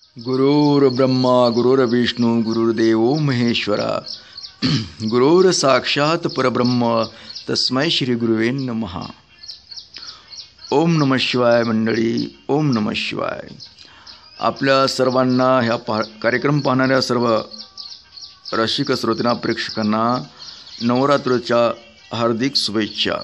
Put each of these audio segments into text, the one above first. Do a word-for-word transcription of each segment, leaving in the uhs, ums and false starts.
गुरुर्ब्रह्मा गुरुर्विष्णू गुरुर्देव महेश्वरा गुरुर साक्षात परब्रह्म तस्मै श्री गुरुवे नमः. ओम नमः शिवाय मंडळी. ओम नमः शिवाय. आपल्या सर्वांना ह्या पा कार्यक्रम पाहणाऱ्या सर्व रसिक श्रोत्यांना प्रेक्षकांना नवरात्रच्या हार्दिक शुभेच्छा.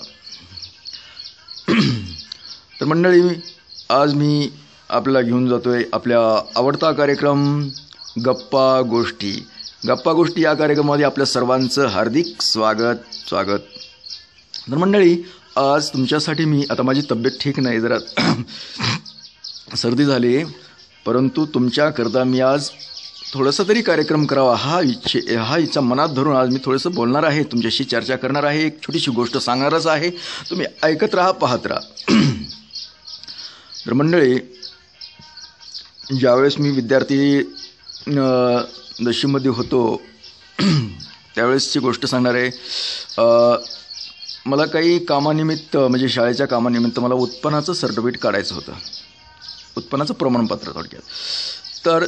तर मंडळी, आज मी आपल्याला घेऊन जातोय आपल्या आवडता कार्यक्रम गप्पा गोष्टी. गप्पा गोष्टी या कार्यक्रमामध्ये आपल्या सर्वांचं हार्दिक स्वागत स्वागत. तर मंडळी, आज तुमच्यासाठी मी, आता माझी तब्येत ठीक नाही, जरा सर्दी झाली, परंतु तुमच्याकरता मी आज थोडंसं तरी कार्यक्रम करावा हा इच्छे हा इच्छा मनात धरून आज मी थोडंसं बोलणार आहे, तुमच्याशी चर्चा करणार आहे, एक छोटीशी गोष्ट सांगणारच आहे. तुम्ही ऐकत राहा, पाहत राहा. तर मंडळी, ज्यावेळेस मी विद्यार्थी दशमीमध्ये होतो त्यावेळेसची गोष्ट सांगणार आहे. मला काही कामानिमित्त, म्हणजे शाळेच्या कामानिमित्त मला उत्पन्नाचं सर्टिफिकेट काढायचं होतं, उत्पन्नाचं प्रमाणपत्र थोडक्यात. तर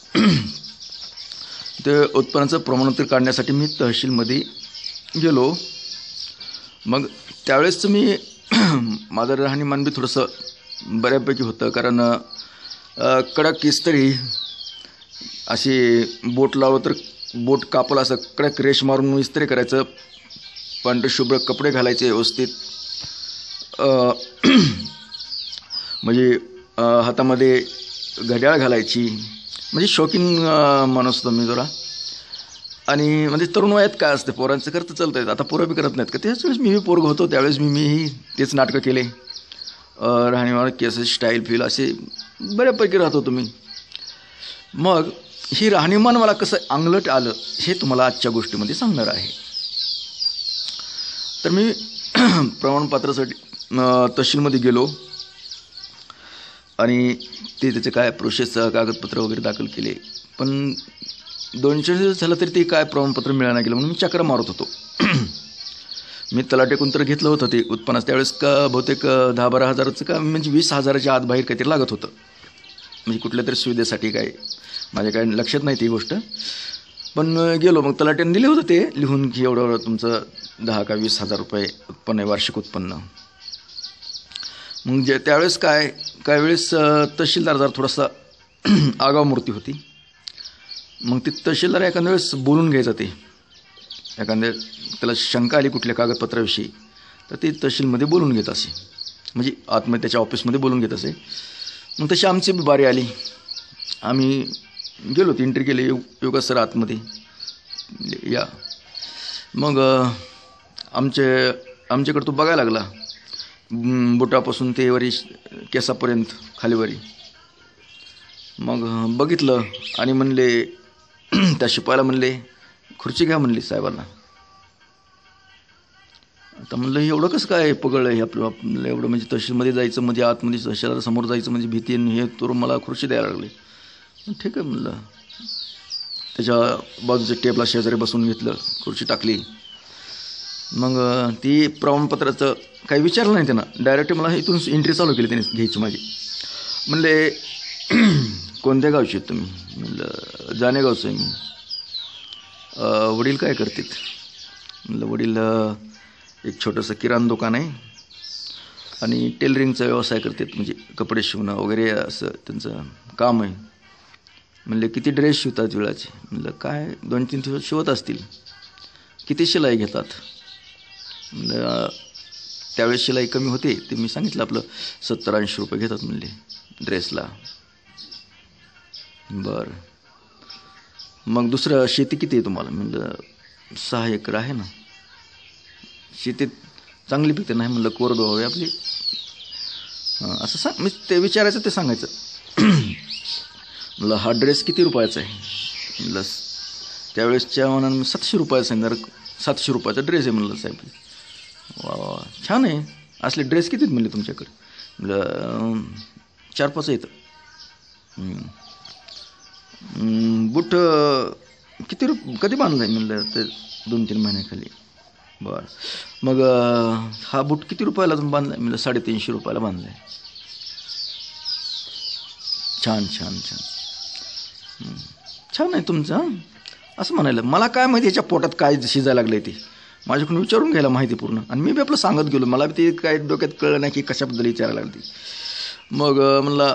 ते उत्पन्नाचं प्रमाणपत्र काढण्यासाठी मी तहसीलमध्ये गेलो. मग त्यावेळेसचं मी माझं राहणीमान बी थोडंसं बऱ्यापैकी होतं, कारण कडक इस्त्री, अशी बोट लावलं तर बोट कापलं असं कडक रेश मारून इस्त्री करायचं, पांढरे शुभ्र कपडे घालायचे व्यवस्थित, म्हणजे हातामध्ये घड्याळ घालायची, म्हणजे शौकीन माणूस होतो मी जरा. आणि म्हणजे तरुण वयात काय असते, पोरांचं करतं चालतं आहे, आता पोरं बी करत नाहीत का, त्याच वेळेस मी बी पोरग होतो, त्यावेळेस मी मीही तेच नाटकं केले. राहणीमान, केस, स्टाईल, फील असे बऱ्यापैकी राहत होतो मी. मग ही राहणीमान मला कसं अंगलट आलं हे तुम्हाला आजच्या गोष्टीमध्ये सांगणार आहे. तर मी प्रमाणपत्रासाठी तहसीलमध्ये गेलो आणि ते त्याचे काय प्रोसेस, कागदपत्र वगैरे दाखल केले, पण दोनशे दिवस झालं तरी ते काय प्रमाणपत्र मिळालं गेलं, म्हणून मी चक्र मारत होतो. मी तलाटेकून तर घेतलं होतं ते उत्पन्नाचं, त्यावेळेस का बहुतेक दहा बारा हजाराचं का म्हणजे वीस हजाराच्या आत बाहेर काहीतरी लागत होतं, म्हणजे कुठल्या तरी सुविधेसाठी. काय माझ्या काय लक्षात नाही ती गोष्ट, पण गेलो. मग तलाट्याने दिले होतं ते लिहून की एवढं तुमचं दहा का वीस हजार रुपये उत्पन्न आहे, वार्षिक उत्पन्न. मग जे त्यावेळेस काय काय वेळेस तहसीलदार जरा थोडासा आगाव मूर्ती होती. मग ते तहसीलदार एखाद्या वेळेस बोलून घ्यायचं, ते एखाद्या त्याला शंका आली कुठल्या कागदपत्राविषयी तर ते तहसीलमध्ये बोलून घेत असे, म्हणजे आतमध्ये त्याच्या ऑफिसमध्ये बोलून घेत असे. मग तशी आमची बारी आली, आम्ही गेलो, ती एंट्री केली, योगा सर आतमध्ये या. मग आमचे आमच्याकडं तो बघायला लागला, बुटापासून ते वरी केसापर्यंत खालीवरी. मग बघितलं आणि म्हणले, त्या शिपायाला म्हणले खुर्ची घ्या म्हणली साहेबांना. आता म्हणलं एवढं कसं काय पगळलं हे आपलं, आपल्याला एवढं म्हणजे तहसीलमध्ये जायचं, म्हणजे आतमध्ये तहसीलदार समोर जायचं म्हणजे भीती, हे तर मला खुर्ची द्यायला लागली. ठीक आहे म्हणलं, त्याच्या बाजूच्या टेबला शेजारी बसून घेतलं, खुर्ची टाकली. मग ती प्रमाणपत्राचं काही विचारलं नाही त्यानं, डायरेक्ट मला इथून एंट्री चालू केली त्याने घ्यायची माझी. म्हणले कोणत्या गावचे आहेत तुम्ही? म्हणलं जानेगावचं आहे मी. वडील काय करतात? म्हणलं वडील एक छोटंसं किराणा दुकान आहे आणि टेलरिंगचा व्यवसाय करतात, म्हणजे कपडे शिवणं वगैरे असं त्यांचं काम आहे. म्हणले किती ड्रेस शिवतात वेळाचे? म्हणलं काय दोन तीन दिवस शिवत असतील. किती शिलाई घेतात? म्हणलं त्यावेळेस शिलाई कमी होते, ते मी सांगितलं आपलं सत्तर ऐंशी रुपये घेतात म्हणले ड्रेसला. बरं, मग दुसरं शेती किती आहे तुम्हाला? म्हणलं सहा एकर आहे ना. शेतीत चांगली पिकते? नाही म्हणलं कोरडवाहू आहे आपली. हां असं सांग, मी ते विचारायचं ते सांगायचं. म्हणलं हा ड्रेस किती रुपयाचा आहे? म्हणलं त्यावेळेसच्या मनानं मी सातशे रुपयाचा सांगणार. सातशे रुपयाचा ड्रेस आहे म्हणलं साहेब. वा वा छान आहे, असले ड्रेस किती आहेत म्हणले तुमच्याकडे? म्हणलं चार पाच आहेत. बूट किती रुप कधी बांधलं आहे? म्हणलं ते दोन तीन महिन्याखाली. बरं, मग हा बूट किती रुपयाला तुम्ही बांधला आहे? म्हणलं साडेतीनशे रुपयाला बांधला आहे. छान छान छान. छान आहे तुमचं. हां असं म्हणायला मला काय माहिती याच्या पोटात काय शिजायला लागलं आहे ते माझ्याकडून विचारून घ्यायला माहिती पूर्ण. आणि मी बी आपलं सांगत गेलो. मला बी ते काय डोक्यात कळलं नाही की कशाबद्दल विचारायला लागली ती. मग म्हणला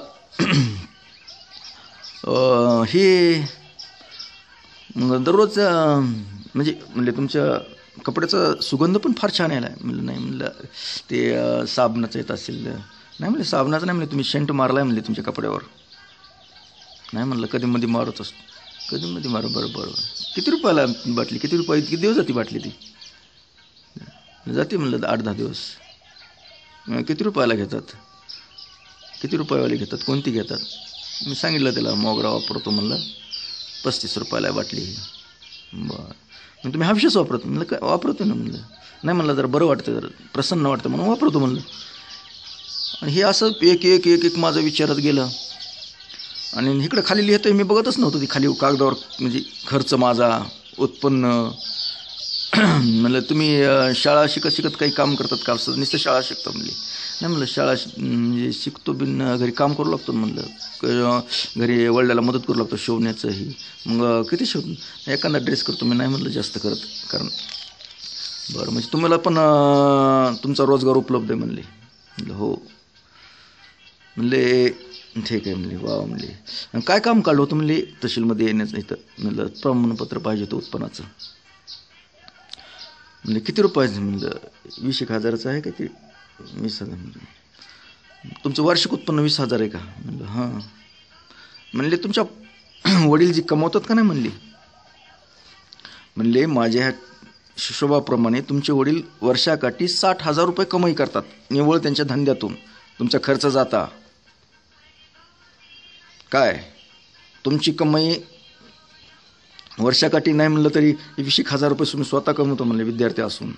हे मग दररोज म्हणजे म्हणले तुमच्या कपड्याचा सुगंध पण फार छान यायला. म्हणलं नाही. म्हणलं ते साबणाचं येत असेल. नाही म्हणले साबणाचं नाही. म्हणले तुम्ही शेंट मारला आहे म्हणले तुमच्या कपड्यावर. नाही म्हणलं कधी मध्ये मारत असतो. कधी मध्ये मारू. बरं बरं. किती रुपयाला बाटली. किती रुपये किती दिवस जाते बाटली ती. जाते म्हणलं आठ दहा दिवस. किती रुपयाला घेतात. किती रुपयावाले घेतात. कोणती घेतात. मी सांगितलं त्याला मोगरा वापरतो म्हणलं पस्तीस रुपयाला बाटली. बरं मग तुम्ही हाफशेच वापरतो. म्हणलं काय वापरतो ना. म्हणलं नाही म्हणलं जरा बरं वाटतं जरा प्रसन्न वाटतं म्हणून वापरतो म्हणलं. आणि हे असं एक एक एक एक माझं विचारात गेलं. आणि इकडं खाली लिहितोय मी बघतच नव्हतं ती खाली कागदावर म्हणजे खर्च माझा उत्पन्न. म्हणलं तुम्ही शाळा शिकत शिकत काही काम करतात का. असं नुसतं शाळा शिकतो म्हणले. नाही म्हणलं शाळा म्हणजे शिकतो बिन घरी काम करू लागतो म्हणलं. घरी वडिलाला मदत करू लागतो शिवण्याचंही. मग किती शिवतो एखादा ड्रेस करतो मी. नाही म्हणलं जास्त करत कारण बरं म्हणजे तुम्हाला पण तुमचा रोजगार उपलब्ध आहे म्हणले. म्हणलं हो. म्हणले ठीक आहे म्हणले. वा म्हणले काय काम काढलं होतं म्हणले तहसीलमध्ये येण्याचं इथं. म्हणलं प्रमाणपत्र पाहिजे होतं उत्पन्नाचं. म्हणजे किती रुपयाचं. म्हणलं वीस एक हजाराचं आहे का ते. वीस हजार. म्हणजे तुमचं वार्षिक उत्पन्न वीस हजार आहे का. म्हणलं हां. म्हणले तुमच्या वडील जी कमवतात का नाही म्हणले. म्हणले माझ्या हिशोबाप्रमाणे तुमचे वडील वर्षाकाठी साठ हजार रुपये कमाई करतात निव्वळ त्यांच्या धंद्यातून. तुमचा खर्च जाता काय. तुमची कमाई वर्षाकाठी नाही म्हणलं तरी वीस एक हजार रुपये तुम्ही स्वतः कमवतो म्हणले विद्यार्थी असून.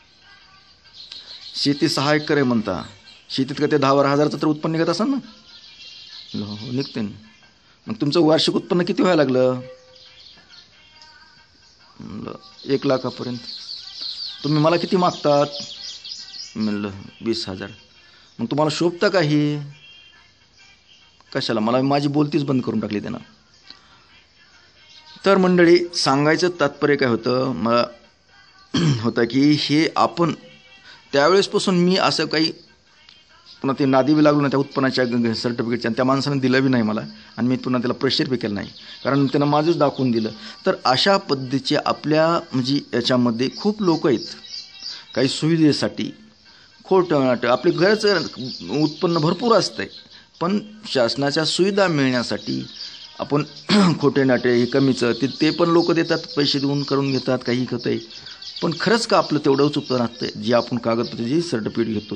शेती सहा एकर आहे म्हणता. शेतीत का ते दहा बारा हजारचं तर उत्पन्न निघत असाल ना. हो निघते ना. मग तुमचं वार्षिक उत्पन्न किती व्हायला लागलं. एक लाखापर्यंत. तुम्ही मला किती मागतात. म्हणलं वीस हजार. मग तुम्हाला शोभतं का ही. कशाला. मला माझी बोलतीच बंद करून टाकली त्यानं. तर मंडळी सांगायचं तात्पर्य काय होतं मला होतं की हे आपण त्यावेळेसपासून मी असं काही पुन्हा ते नादी बी लागलो ना त्या उत्पन्नाच्या सर्टिफिकेटच्या. आणि त्या माणसानं दिलं बी नाही मला. आणि मी पुन्हा त्याला प्रेशर बी केलं नाही कारण त्यानं माझंच दाखवून दिलं. तर अशा पद्धतीचे आपल्या म्हणजे याच्यामध्ये खूप लोक आहेत काही सुविधेसाठी खोटं नाटं. आपले घरचं उत्पन्न भरपूर असतं आहे पण शासनाच्या सुविधा मिळण्यासाठी आपण खोटे नाटे हे कमीचं ते ते पण लोक देतात पैसे देऊन करून घेतात काही होतं आहे. पण खरंच का आपलं तेवढंच उत्पन्न असतं जे आपण कागदपत्र जे सर्टिफिकेट घेतो.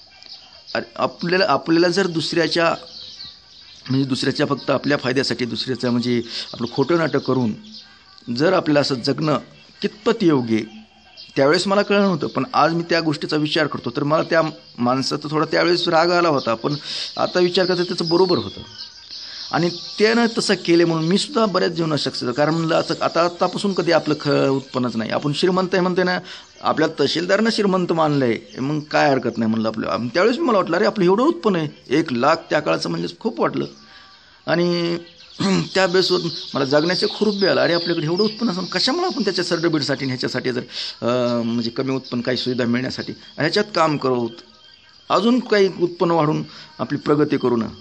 आपल्याला आपल्याला जर दुसऱ्याच्या म्हणजे दुसऱ्याच्या फक्त आपल्या फायद्यासाठी दुसऱ्याचं म्हणजे आपलं खोटं नाटक करून जर आपल्याला असं जगणं कितपत योग्य त्यावेळेस मला कळलं नव्हतं. पण आज मी त्या गोष्टीचा विचार करतो तर मला त्या माणसाचा थोडा त्यावेळेस राग आला होता. पण आता विचार करता त्याचं बरोबर होतं. आणि त्यानं तसं केले म्हणून मी सुद्धा बऱ्याच जीवनात सक्सेस. कारण म्हणलं असं आता आतापासून कधी आपलं ख उत्पन्नच नाही. आपण श्रीमंत आहे म्हणते ना. आपल्या तहसीलदारनं श्रीमंत मानलं आहे मग काय हरकत नाही म्हणलं आपलं. त्यावेळेस मला वाटलं अरे आपलं एवढं उत्पन्न आहे. एक लाख त्या काळाचं म्हणजे खूप वाटलं. आणि त्या बेसवर मला जगण्याचे खूप बी आला. अरे आपल्याकडे एवढं उत्पन्न असं कशामुळे आपण त्याच्या सर्टिफिकेटसाठी ह्याच्यासाठी जर म्हणजे कमी उत्पन्न काही सुविधा मिळण्यासाठी ह्याच्यात काम करू अजून काही उत्पन्न वाढून आपली प्रगती करू ना.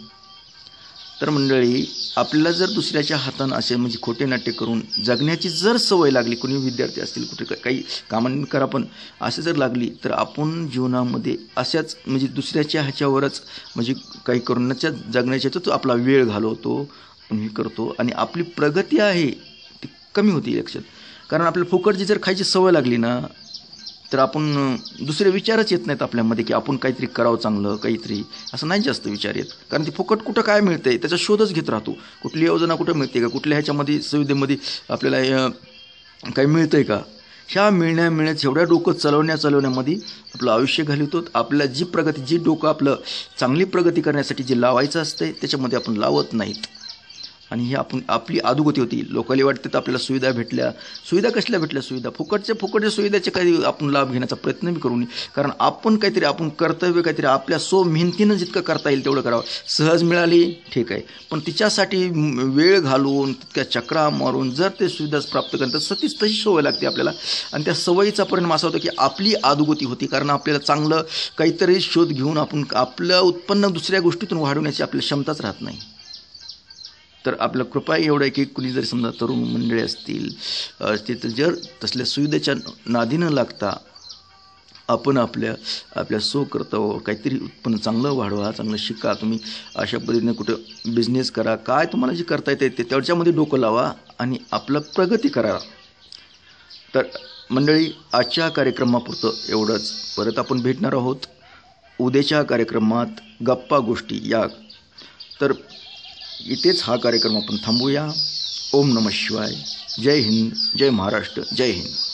तर मंडळी आपल्याला जर दुसऱ्याच्या हातानं असे म्हणजे खोटे नाट्य करून जगण्याची जर सवय लागली कोणी विद्यार्थी असतील कुठे काही कामांनी करा पण असे जर लागली तर आपण जीवनामध्ये अशाच म्हणजे दुसऱ्याच्या ह्याच्यावरच म्हणजे काही करूनच्या जगण्याच्याच आपला वेळ घालवतो आपण हे करतो आणि आपली प्रगती आहे ती कमी होती लक्षात. कारण आपल्याला फुकटची जर खायची सवय लागली ना तर आपण दुसरे विचारच येत नाहीत आपल्यामध्ये की आपण काहीतरी करावं चांगलं काहीतरी असं नाही जास्त विचार येत. कारण ते फुकट कुठं काय मिळतं आहे त्याचा शोधच घेत राहतो. कुठली योजना कुठं मिळते का कुठल्या ह्याच्यामध्ये सुविधेमध्ये आपल्याला काही मिळतं आहे का ह्या मिळण्या मिळण्यात एवढ्या डोकं चालवण्या चालवण्यामध्ये आपलं आयुष्य घालवतो. आपल्या जी प्रगती जी डोकं आपलं चांगली प्रगती करण्यासाठी जे लावायचं असतं त्याच्यामध्ये आपण लावत नाहीत. आणि ही आपण आपली अधोगती होती. लोकांना वाटतं तर आपल्याला सुविधा भेटल्या, सुविधा कसल्या भेटल्या, सुविधा फुकटच्या फुकटच्या सुविधाचे काही आपण लाभ घेण्याचा प्रयत्न बी करू नये. कारण आपण काहीतरी आपण कर्तव्य काहीतरी आपल्या सो मेहनतीनं जितकं करता येईल तेवढं करावं. सहज मिळाली ठीक आहे, पण तिच्यासाठी वेळ घालून तितक्या चक्रा मारून जर ते सुविधा प्राप्त करतात सतीच तशी सवय लागते आपल्याला. आणि त्या सवयीचा परिणाम असा होतो की आपली अधोगती होती. कारण आपल्याला चांगलं काहीतरी शोध घेऊन आपण आपलं उत्पन्न दुसऱ्या गोष्टीतून वाढवण्याची आपली क्षमताच राहत नाही. तर आपलं कृपा एवढं आहे की कुणी जरी समजा तरुण मंडळी असतील असतील तर जर तसल्या सुविधेच्या नादी न लागता आपण आपल्या आपल्या सो कर्तव्य काहीतरी उत्पन्न चांगलं वाढवा, चांगलं शिका. तुम्ही अशा पद्धतीने कुठं बिझनेस करा, काय तुम्हाला जे करता येते ते त्याच्यामध्ये डोकं लावा आणि आपलं प्रगती करा. तर मंडळी आजच्या कार्यक्रमापुरतं एवढंच. परत आपण भेटणार आहोत उद्याच्या कार्यक्रमात गप्पा गोष्टी या. तर इथेच हा कार्यक्रम आपण थांबूया. ओम नमः शिवाय. जय हिंद, जय महाराष्ट्र, जय हिंद.